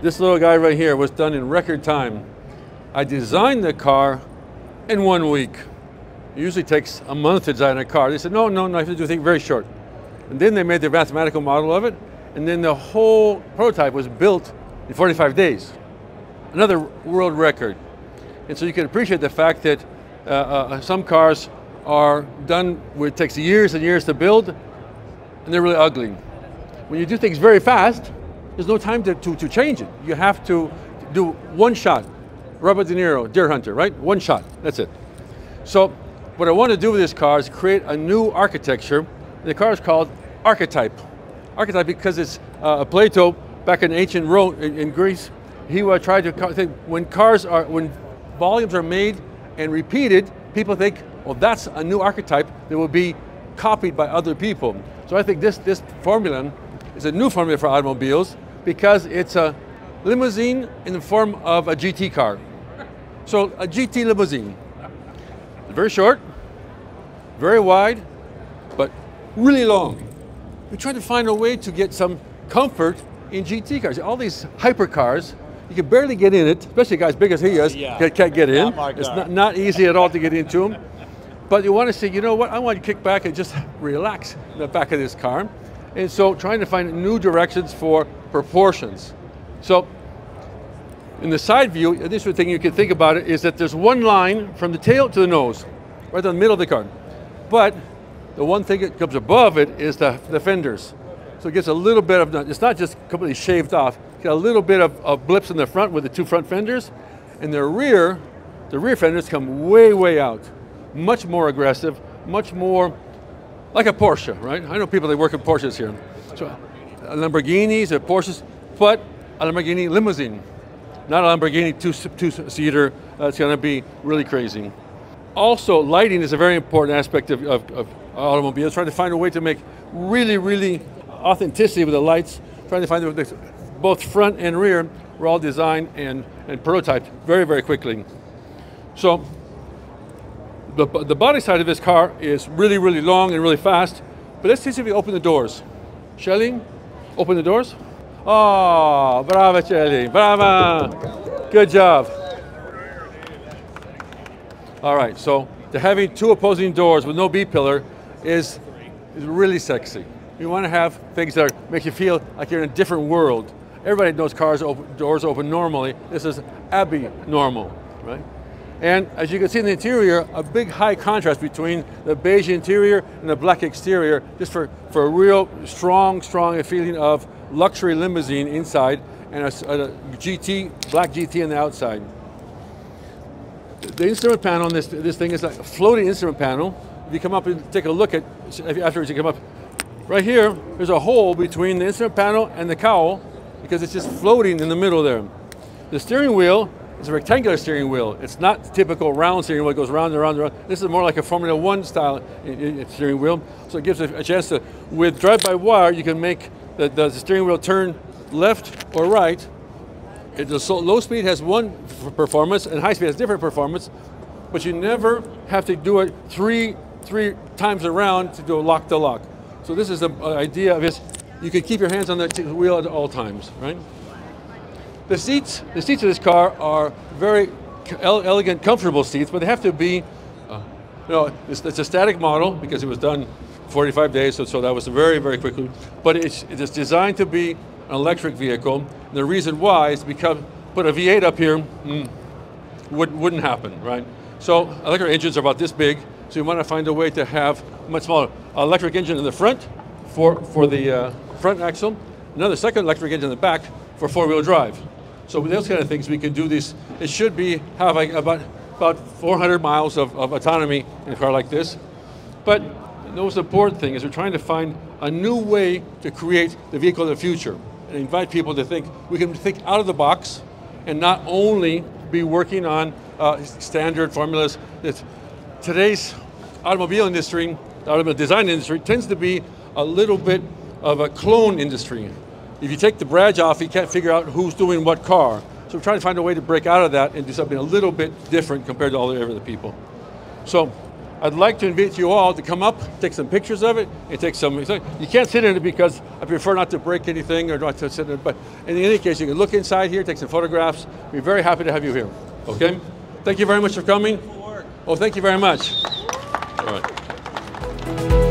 This little guy right here was done in record time. I designed the car in 1 week. It usually takes a month to design a car. They said, no, I have to do things very short. And then they made their mathematical model of it, and then the whole prototype was built in 45 days. Another world record. And so you can appreciate the fact that some cars are done where it takes years and years to build, and they're really ugly. When you do things very fast, there's no time to change it. You have to do one shot. Robert De Niro, Deer Hunter, right? One shot, that's it. So what I want to do with this car is create a new architecture. The car is called Archetype. Archetype because it's Plato, back in ancient Rome, in Greece, he tried to think when volumes are made and repeated, people think, well, that's a new archetype that will be copied by other people. So I think this formula is a new formula for automobiles because it's a limousine in the form of a GT car. So a GT limousine, very short, very wide, but really long. We tried to find a way to get some comfort in GT cars. All these hypercars, you can barely get in it, especially guys big as he is, can't get in. It's not easy at all to get into them. But you want to say, you know what, I want to kick back and just relax in the back of this car. And so trying to find new directions for proportions. So in the side view, this thing you can think about it is that there's one line from the tail to the nose, right in the middle of the car. But the one thing that comes above it is the fenders. So it gets a little bit of, it's not just completely shaved off, you got a little bit of blips in the front with the two front fenders, and the rear fenders come way, way out. Much more aggressive, much more like a Porsche, right? I know people that work in Porsches here. So Lamborghinis or Porsches, but a Lamborghini limousine, not a Lamborghini two-seater. That's going to be really crazy. Also, lighting is a very important aspect of automobiles. Trying to find a way to make really, really authenticity with the lights. Trying to find both front and rear were all designed and prototyped very, very quickly. So the body side of this car is really, really long and really fast. But let's see if we open the doors. Shelly, open the doors. Oh, brava, Shelly, brava. Good job. All right, so having two opposing doors with no B-pillar is really sexy. You want to have things that make you feel like you're in a different world. Everybody knows doors open normally. This is abnormal, right? And as you can see in the interior, a big high contrast between the beige interior and the black exterior, just for a real strong feeling of luxury limousine inside and a GT, black GT on the outside. The instrument panel on this thing is a floating instrument panel. If you come up and take a look at, afterwards you come up, right here, there's a hole between the instrument panel and the cowl because it's just floating in the middle there. The steering wheel is a rectangular steering wheel. It's not the typical round steering wheel that goes round and round and round. This is more like a Formula One style steering wheel. So it gives a chance to, with drive-by-wire, you can make the steering wheel turn left or right. Low speed has one performance and high speed has different performance, but you never have to do it three times around to do a lock to lock. So this is the idea of this. You can keep your hands on the wheel at all times, right? The seats of this car are very elegant, comfortable seats, but they have to be, it's a static model because it was done 45 days, so that was very, very quickly. But it's designed to be an electric vehicle. And the reason why is because put a V8 up here, wouldn't happen, right? So electric engines are about this big, so you want to find a way to have much smaller electric engine in the front for the front axle, another second electric engine in the back for four-wheel drive. So with those kind of things, we can do these. It should have like about 400 miles of autonomy in a car like this. But the most important thing is we're trying to find a new way to create the vehicle of the future and invite people to think, we can think out of the box and not only be working on standard formulas. Today's automobile industry, the automobile design industry, tends to be a little bit of a clone industry. If you take the badge off, you can't figure out who's doing what car. So we're trying to find a way to break out of that and do something a little bit different compared to all the other people. So I'd like to invite you all to come up, take some pictures of it, and take some. You can't sit in it because I prefer not to break anything or not to sit in it. But in any case, you can look inside here, take some photographs. We're very happy to have you here. Okay? Thank you very much for coming. Oh, thank you very much. All right.